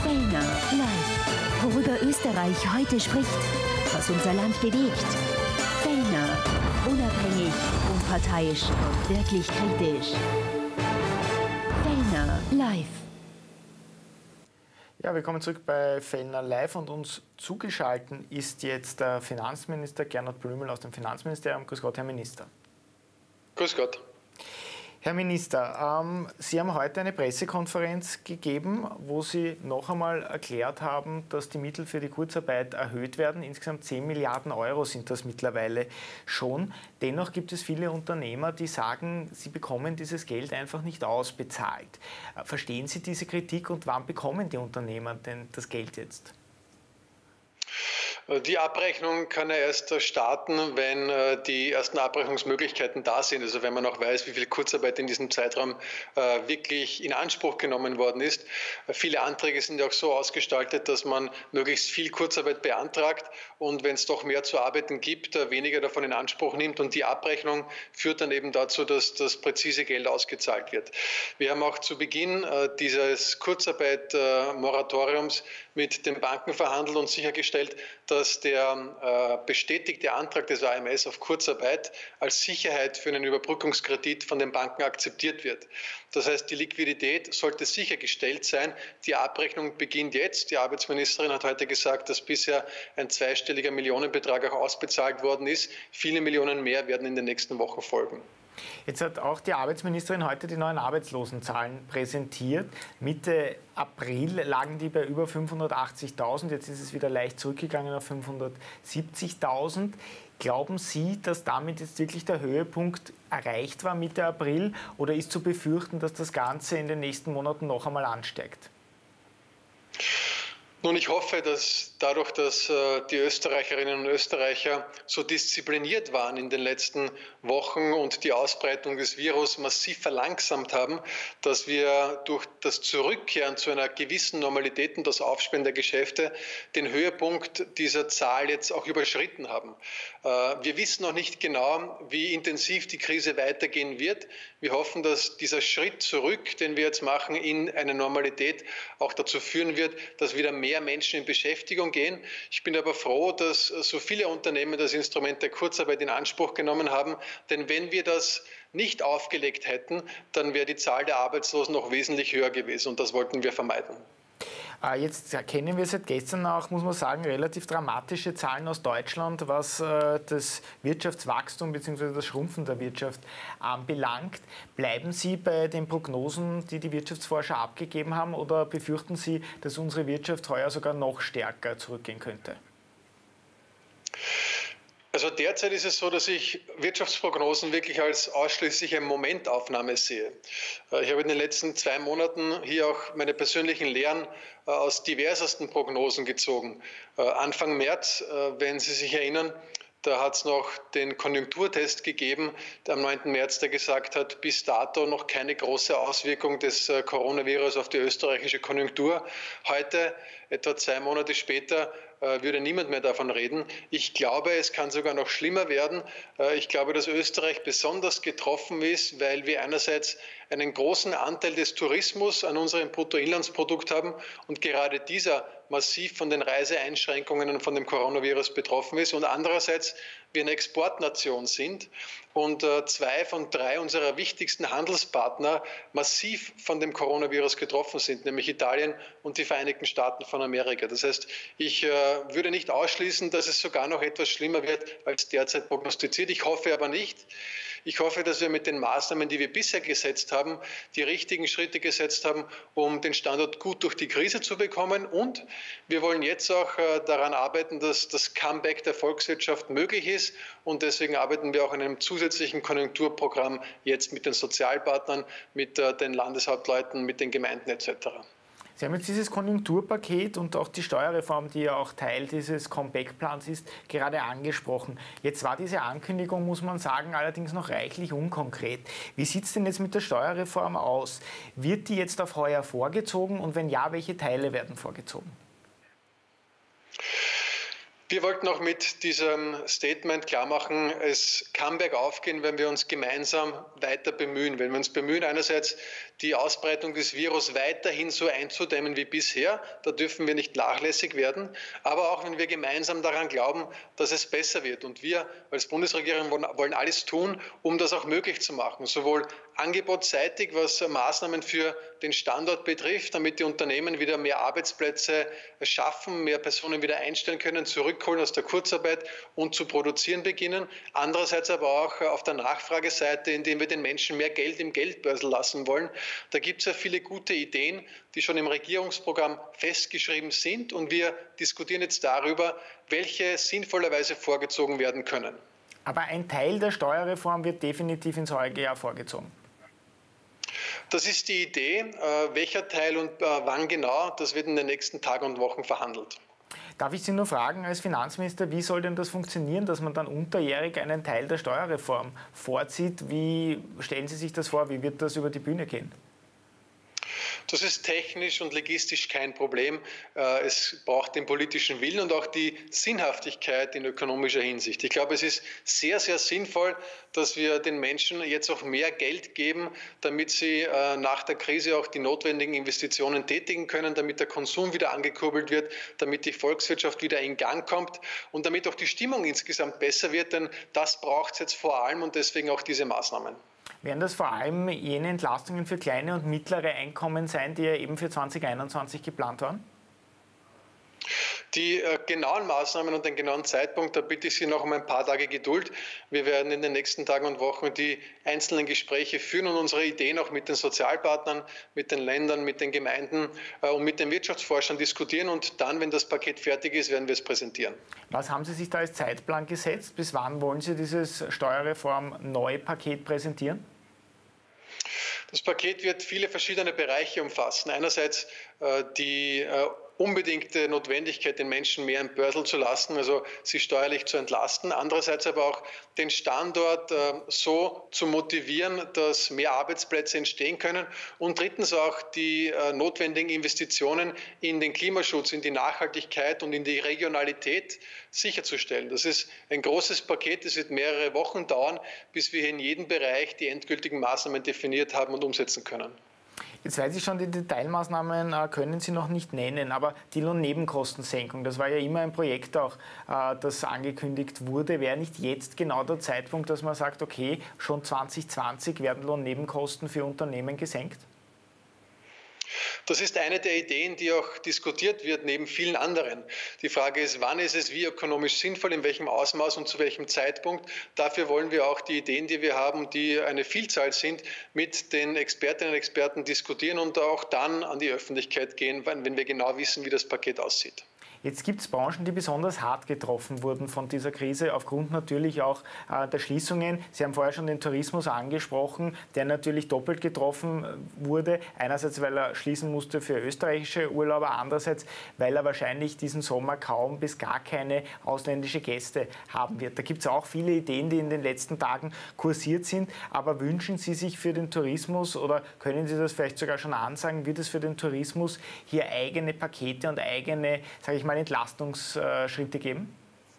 Fellner live. Worüber Österreich heute spricht, was unser Land bewegt. Fellner, unabhängig, unparteiisch und wirklich kritisch. Fellner live. Ja, willkommen zurück bei Fellner Live und uns zugeschaltet ist jetzt der Finanzminister Gernot Blümel aus dem Finanzministerium. Grüß Gott, Herr Minister. Grüß Gott. Herr Minister, Sie haben heute eine Pressekonferenz gegeben, wo Sie noch einmal erklärt haben, dass die Mittel für die Kurzarbeit erhöht werden. Insgesamt 10 Milliarden Euro sind das mittlerweile schon. Dennoch gibt es viele Unternehmer, die sagen, sie bekommen dieses Geld einfach nicht ausbezahlt. Verstehen Sie diese Kritik und wann bekommen die Unternehmer denn das Geld jetzt? Die Abrechnung kann ja erst starten, wenn die ersten Abrechnungsmöglichkeiten da sind. Also wenn man auch weiß, wie viel Kurzarbeit in diesem Zeitraum wirklich in Anspruch genommen worden ist. Viele Anträge sind ja auch so ausgestaltet, dass man möglichst viel Kurzarbeit beantragt und wenn es doch mehr zu arbeiten gibt, weniger davon in Anspruch nimmt. Und die Abrechnung führt dann eben dazu, dass das präzise Geld ausgezahlt wird. Wir haben auch zu Beginn dieses Kurzarbeit-Moratoriums mit den Banken verhandelt und sichergestellt, dass der bestätigte Antrag des AMS auf Kurzarbeit als Sicherheit für einen Überbrückungskredit von den Banken akzeptiert wird. Das heißt, die Liquidität sollte sichergestellt sein. Die Abrechnung beginnt jetzt. Die Arbeitsministerin hat heute gesagt, dass bisher ein zweistelliger Millionenbetrag auch ausbezahlt worden ist. Viele Millionen mehr werden in den nächsten Wochen folgen. Jetzt hat auch die Arbeitsministerin heute die neuen Arbeitslosenzahlen präsentiert. Mitte April lagen die bei über 580.000. Jetzt ist es wieder leicht zurückgegangen auf 570.000. Glauben Sie, dass damit jetzt wirklich der Höhepunkt erreicht war Mitte April? Oder ist zu befürchten, dass das Ganze in den nächsten Monaten noch einmal ansteigt? Nun, ich hoffe, dass dadurch, dass die Österreicherinnen und Österreicher so diszipliniert waren in den letzten Wochen und die Ausbreitung des Virus massiv verlangsamt haben, dass wir durch das Zurückkehren zu einer gewissen Normalität und das Aufsperren der Geschäfte den Höhepunkt dieser Zahl jetzt auch überschritten haben. Wir wissen noch nicht genau, wie intensiv die Krise weitergehen wird. Wir hoffen, dass dieser Schritt zurück, den wir jetzt machen, in eine Normalität auch dazu führen wird, dass wieder mehr Menschen in Beschäftigung gehen. Ich bin aber froh, dass so viele Unternehmen das Instrument der Kurzarbeit in Anspruch genommen haben, denn wenn wir das nicht aufgelegt hätten, dann wäre die Zahl der Arbeitslosen noch wesentlich höher gewesen und das wollten wir vermeiden. Jetzt kennen wir seit gestern auch, muss man sagen, relativ dramatische Zahlen aus Deutschland, was das Wirtschaftswachstum bzw. das Schrumpfen der Wirtschaft anbelangt. Bleiben Sie bei den Prognosen, die die Wirtschaftsforscher abgegeben haben, oder befürchten Sie, dass unsere Wirtschaft heuer sogar noch stärker zurückgehen könnte? Also derzeit ist es so, dass ich Wirtschaftsprognosen wirklich als ausschließliche Momentaufnahme sehe. Ich habe in den letzten 2 Monaten hier auch meine persönlichen Lehren aus diversesten Prognosen gezogen. Anfang März, wenn Sie sich erinnern, da hat es noch den Konjunkturtest gegeben, am 9. März, der gesagt hat, bis dato noch keine große Auswirkung des Coronavirus auf die österreichische Konjunktur. Heute, etwa 2 Monate später, würde niemand mehr davon reden. Ich glaube, es kann sogar noch schlimmer werden. Ich glaube, dass Österreich besonders getroffen ist, weil wir einerseits einen großen Anteil des Tourismus an unserem Bruttoinlandsprodukt haben und gerade dieser massiv von den Reiseeinschränkungen und von dem Coronavirus betroffen ist und andererseits wir eine Exportnation sind und 2 von 3 unserer wichtigsten Handelspartner massiv von dem Coronavirus getroffen sind, nämlich Italien und die Vereinigten Staaten von Amerika. Das heißt, ich würde nicht ausschließen, dass es sogar noch etwas schlimmer wird als derzeit prognostiziert. Ich hoffe aber nicht. Ich hoffe, dass wir mit den Maßnahmen, die wir bisher gesetzt haben, die richtigen Schritte gesetzt haben, um den Standort gut durch die Krise zu bekommen. Und wir wollen jetzt auch daran arbeiten, dass das Comeback der Volkswirtschaft möglich ist. Und deswegen arbeiten wir auch an einem zusätzlichen Konjunkturprogramm jetzt mit den Sozialpartnern, mit den Landeshauptleuten, mit den Gemeinden etc. Sie haben jetzt dieses Konjunkturpaket und auch die Steuerreform, die ja auch Teil dieses Comeback-Plans ist, gerade angesprochen. Jetzt war diese Ankündigung, muss man sagen, allerdings noch reichlich unkonkret. Wie sieht es denn jetzt mit der Steuerreform aus? Wird die jetzt auf heuer vorgezogen und wenn ja, welche Teile werden vorgezogen? Wir wollten auch mit diesem Statement klarmachen, es kann bergauf gehen, wenn wir uns gemeinsam weiter bemühen. Wenn wir uns bemühen, einerseits die Ausbreitung des Virus weiterhin so einzudämmen wie bisher. Da dürfen wir nicht nachlässig werden. Aber auch wenn wir gemeinsam daran glauben, dass es besser wird. Und wir als Bundesregierung wollen alles tun, um das auch möglich zu machen. Sowohl angebotsseitig, was Maßnahmen für den Standort betrifft, damit die Unternehmen wieder mehr Arbeitsplätze schaffen, mehr Personen wieder einstellen können, zurückholen aus der Kurzarbeit und zu produzieren beginnen. Andererseits aber auch auf der Nachfrageseite, indem wir den Menschen mehr Geld im Geldbörsel lassen wollen. Da gibt es ja viele gute Ideen, die schon im Regierungsprogramm festgeschrieben sind. Und wir diskutieren jetzt darüber, welche sinnvollerweise vorgezogen werden können. Aber ein Teil der Steuerreform wird definitiv ins heutige Jahr vorgezogen. Das ist die Idee. Welcher Teil und wann genau, das wird in den nächsten Tagen und Wochen verhandelt. Darf ich Sie nur fragen als Finanzminister, wie soll denn das funktionieren, dass man dann unterjährig einen Teil der Steuerreform vorzieht? Wie stellen Sie sich das vor? Wie wird das über die Bühne gehen? Das ist technisch und logistisch kein Problem. Es braucht den politischen Willen und auch die Sinnhaftigkeit in ökonomischer Hinsicht. Ich glaube, es ist sehr, sehr sinnvoll, dass wir den Menschen jetzt auch mehr Geld geben, damit sie nach der Krise auch die notwendigen Investitionen tätigen können, damit der Konsum wieder angekurbelt wird, damit die Volkswirtschaft wieder in Gang kommt und damit auch die Stimmung insgesamt besser wird, denn das braucht es jetzt vor allem und deswegen auch diese Maßnahmen. Werden das vor allem jene Entlastungen für kleine und mittlere Einkommen sein, die ja eben für 2021 geplant waren? Die genauen Maßnahmen und den genauen Zeitpunkt, da bitte ich Sie noch um ein paar Tage Geduld. Wir werden in den nächsten Tagen und Wochen die einzelnen Gespräche führen und unsere Ideen auch mit den Sozialpartnern, mit den Ländern, mit den Gemeinden und mit den Wirtschaftsforschern diskutieren. Und dann, wenn das Paket fertig ist, werden wir es präsentieren. Was haben Sie sich da als Zeitplan gesetzt? Bis wann wollen Sie dieses Steuerreform-Neupaket präsentieren? Das Paket wird viele verschiedene Bereiche umfassen. Einerseits die unbedingte Notwendigkeit, den Menschen mehr im Börsel zu lassen, also sie steuerlich zu entlasten. Andererseits aber auch den Standort so zu motivieren, dass mehr Arbeitsplätze entstehen können. Und drittens auch die notwendigen Investitionen in den Klimaschutz, in die Nachhaltigkeit und in die Regionalität sicherzustellen. Das ist ein großes Paket. Es wird mehrere Wochen dauern, bis wir in jedem Bereich die endgültigen Maßnahmen definiert haben und umsetzen können. Jetzt weiß ich schon, die Detailmaßnahmen können Sie noch nicht nennen, aber die Lohnnebenkostensenkung, das war ja immer ein Projekt auch, das angekündigt wurde. Wäre nicht jetzt genau der Zeitpunkt, dass man sagt, okay, schon 2020 werden Lohnnebenkosten für Unternehmen gesenkt? Das ist eine der Ideen, die auch diskutiert wird, neben vielen anderen. Die Frage ist, wann ist es wie ökonomisch sinnvoll, in welchem Ausmaß und zu welchem Zeitpunkt. Dafür wollen wir auch die Ideen, die wir haben, die eine Vielzahl sind, mit den Expertinnen und Experten diskutieren und auch dann an die Öffentlichkeit gehen, wenn wir genau wissen, wie das Paket aussieht. Jetzt gibt es Branchen, die besonders hart getroffen wurden von dieser Krise, aufgrund natürlich auch der Schließungen. Sie haben vorher schon den Tourismus angesprochen, der natürlich doppelt getroffen wurde. Einerseits, weil er schließen musste für österreichische Urlauber, andererseits, weil er wahrscheinlich diesen Sommer kaum bis gar keine ausländische Gäste haben wird. Da gibt es auch viele Ideen, die in den letzten Tagen kursiert sind. Aber wünschen Sie sich für den Tourismus oder können Sie das vielleicht sogar schon ansagen, wird es für den Tourismus hier eigene Pakete und eigene, sage ich mal, Entlastungsschritte geben?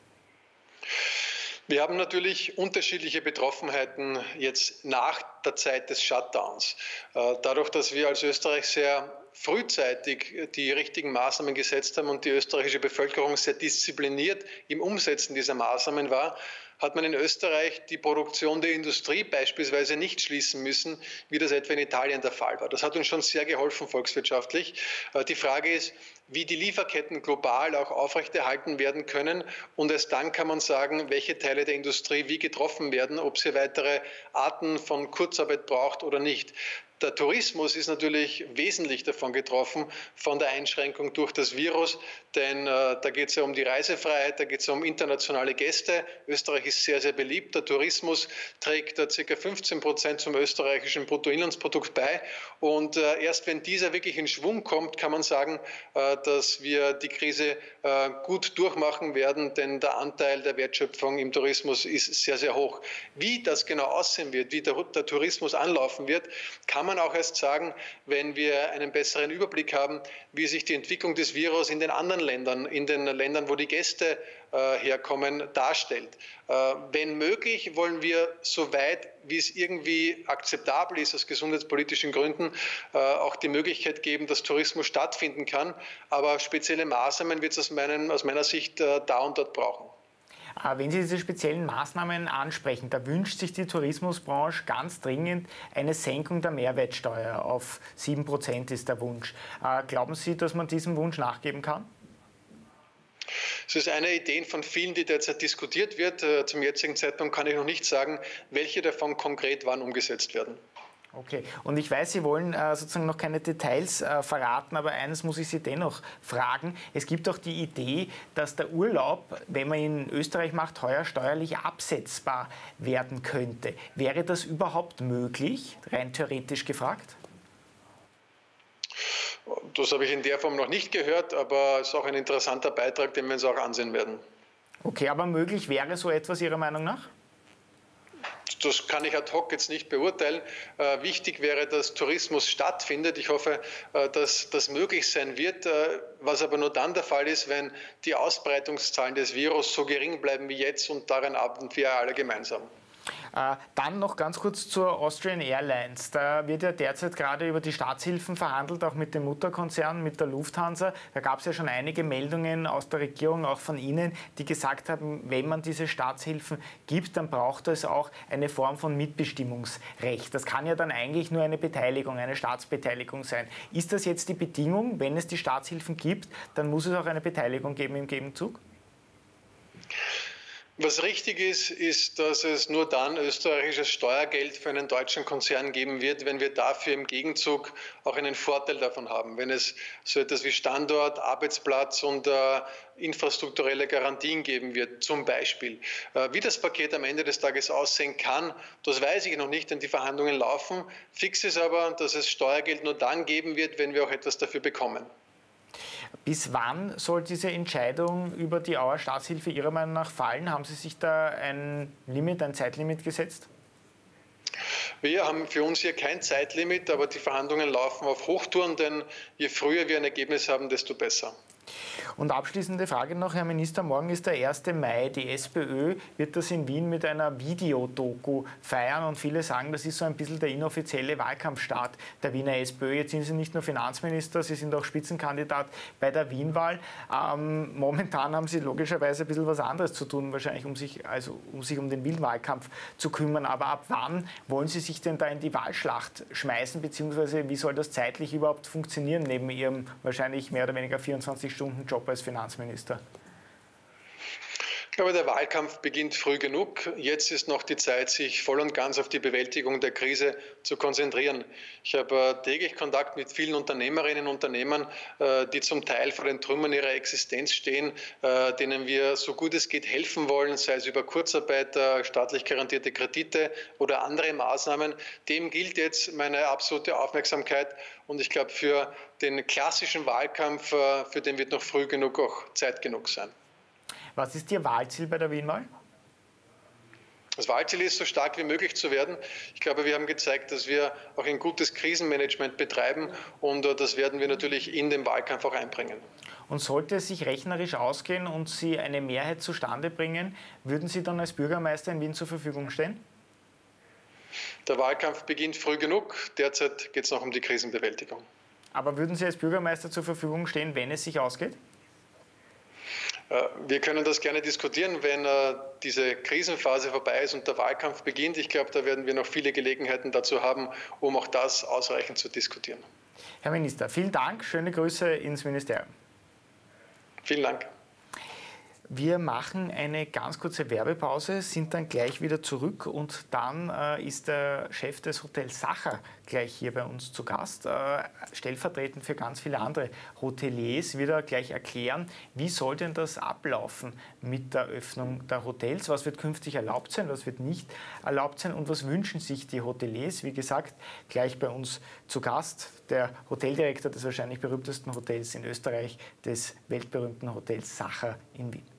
Wir haben natürlich unterschiedliche Betroffenheiten jetzt nach der Zeit des Shutdowns. Dadurch, dass wir als Österreich sehr frühzeitig die richtigen Maßnahmen gesetzt haben und die österreichische Bevölkerung sehr diszipliniert im Umsetzen dieser Maßnahmen war, hat man in Österreich die Produktion der Industrie beispielsweise nicht schließen müssen, wie das etwa in Italien der Fall war. Das hat uns schon sehr geholfen volkswirtschaftlich. Die Frage ist, wie die Lieferketten global auch aufrechterhalten werden können. Und erst dann kann man sagen, welche Teile der Industrie wie getroffen werden, ob sie weitere Arten von Kurzarbeit braucht oder nicht. Der Tourismus ist natürlich wesentlich davon getroffen, von der Einschränkung durch das Virus, denn da geht es ja um die Reisefreiheit, da geht es ja um internationale Gäste. Österreich ist sehr, sehr beliebt. Der Tourismus trägt ca. 15% zum österreichischen Bruttoinlandsprodukt bei. Und erst wenn dieser wirklich in Schwung kommt, kann man sagen, dass wir die Krise gut durchmachen werden, denn der Anteil der Wertschöpfung im Tourismus ist sehr, sehr hoch. Wie das genau aussehen wird, wie der Tourismus anlaufen wird, kann man auch erst sagen, wenn wir einen besseren Überblick haben, wie sich die Entwicklung des Virus in den anderen Ländern, in den Ländern, wo die Gäste herkommen, darstellt. Wenn möglich, wollen wir so weit, wie es irgendwie akzeptabel ist aus gesundheitspolitischen Gründen, auch die Möglichkeit geben, dass Tourismus stattfinden kann. Aber spezielle Maßnahmen wird es aus meiner Sicht da und dort brauchen. Wenn Sie diese speziellen Maßnahmen ansprechen, da wünscht sich die Tourismusbranche ganz dringend eine Senkung der Mehrwertsteuer auf 7% ist der Wunsch. Glauben Sie, dass man diesem Wunsch nachgeben kann? Es ist eine Idee von vielen, die derzeit diskutiert wird. Zum jetzigen Zeitpunkt kann ich noch nicht sagen, welche davon konkret wann umgesetzt werden. Okay, und ich weiß, Sie wollen sozusagen noch keine Details verraten, aber eines muss ich Sie dennoch fragen. Es gibt auch die Idee, dass der Urlaub, wenn man ihn in Österreich macht, heuer steuerlich absetzbar werden könnte. Wäre das überhaupt möglich, rein theoretisch gefragt? Das habe ich in der Form noch nicht gehört, aber es ist auch ein interessanter Beitrag, den wir uns auch ansehen werden. Okay, aber möglich wäre so etwas Ihrer Meinung nach? Das kann ich ad hoc jetzt nicht beurteilen. Wichtig wäre, dass Tourismus stattfindet. Ich hoffe, dass das möglich sein wird, was aber nur dann der Fall ist, wenn die Ausbreitungszahlen des Virus so gering bleiben wie jetzt, und daran arbeiten wir alle gemeinsam. Dann noch ganz kurz zur Austrian Airlines. Da wird ja derzeit gerade über die Staatshilfen verhandelt, auch mit dem Mutterkonzern, mit der Lufthansa. Da gab es ja schon einige Meldungen aus der Regierung, auch von Ihnen, die gesagt haben, wenn man diese Staatshilfen gibt, dann braucht es auch eine Form von Mitbestimmungsrecht. Das kann ja dann eigentlich nur eine Beteiligung, eine Staatsbeteiligung sein. Ist das jetzt die Bedingung, wenn es die Staatshilfen gibt, dann muss es auch eine Beteiligung geben im Gegenzug? Was richtig ist, ist, dass es nur dann österreichisches Steuergeld für einen deutschen Konzern geben wird, wenn wir dafür im Gegenzug auch einen Vorteil davon haben. Wenn es so etwas wie Standort, Arbeitsplatz und infrastrukturelle Garantien geben wird, zum Beispiel. Wie das Paket am Ende des Tages aussehen kann, das weiß ich noch nicht, denn die Verhandlungen laufen. Fix ist aber, dass es Steuergeld nur dann geben wird, wenn wir auch etwas dafür bekommen. Bis wann soll diese Entscheidung über die Auer Staatshilfe Ihrer Meinung nach fallen? Haben Sie sich da ein Zeitlimit gesetzt? Wir haben für uns hier kein Zeitlimit, aber die Verhandlungen laufen auf Hochtouren, denn je früher wir ein Ergebnis haben, desto besser. Und abschließende Frage noch, Herr Minister, morgen ist der 1. Mai. Die SPÖ wird das in Wien mit einer Videodoku feiern und viele sagen, das ist so ein bisschen der inoffizielle Wahlkampfstart der Wiener SPÖ. Jetzt sind Sie nicht nur Finanzminister, Sie sind auch Spitzenkandidat bei der Wienwahl. Momentan haben Sie logischerweise ein bisschen was anderes zu tun, wahrscheinlich um sich um den Wahlkampf zu kümmern. Aber ab wann wollen Sie sich denn da in die Wahlschlacht schmeißen, beziehungsweise wie soll das zeitlich überhaupt funktionieren neben Ihrem wahrscheinlich mehr oder weniger 24-Stunden-Job als Finanzminister? Ich glaube, der Wahlkampf beginnt früh genug. Jetzt ist noch die Zeit, sich voll und ganz auf die Bewältigung der Krise zu konzentrieren. Ich habe täglich Kontakt mit vielen Unternehmerinnen und Unternehmern, die zum Teil vor den Trümmern ihrer Existenz stehen, denen wir so gut es geht helfen wollen, sei es über Kurzarbeit, staatlich garantierte Kredite oder andere Maßnahmen. Dem gilt jetzt meine absolute Aufmerksamkeit. Und ich glaube, für den klassischen Wahlkampf, für den wird noch früh genug auch Zeit genug sein. Was ist Ihr Wahlziel bei der Wienwahl? Das Wahlziel ist, so stark wie möglich zu werden. Ich glaube, wir haben gezeigt, dass wir auch ein gutes Krisenmanagement betreiben und das werden wir natürlich in den Wahlkampf auch einbringen. Und sollte es sich rechnerisch ausgehen und Sie eine Mehrheit zustande bringen, würden Sie dann als Bürgermeister in Wien zur Verfügung stehen? Der Wahlkampf beginnt früh genug. Derzeit geht es noch um die Krisenbewältigung. Aber würden Sie als Bürgermeister zur Verfügung stehen, wenn es sich ausgeht? Wir können das gerne diskutieren, wenn diese Krisenphase vorbei ist und der Wahlkampf beginnt. Ich glaube, da werden wir noch viele Gelegenheiten dazu haben, um auch das ausreichend zu diskutieren. Herr Minister, vielen Dank. Schöne Grüße ins Ministerium. Vielen Dank. Wir machen eine ganz kurze Werbepause, sind dann gleich wieder zurück und dann ist der Chef des Hotels Sacher gleich hier bei uns zu Gast, stellvertretend für ganz viele andere Hoteliers, wird er gleich erklären, wie soll denn das ablaufen mit der Öffnung der Hotels, was wird künftig erlaubt sein, was wird nicht erlaubt sein und was wünschen sich die Hoteliers, wie gesagt, gleich bei uns zu Gast, der Hoteldirektor des wahrscheinlich berühmtesten Hotels in Österreich, des weltberühmten Hotels Sacher in Wien.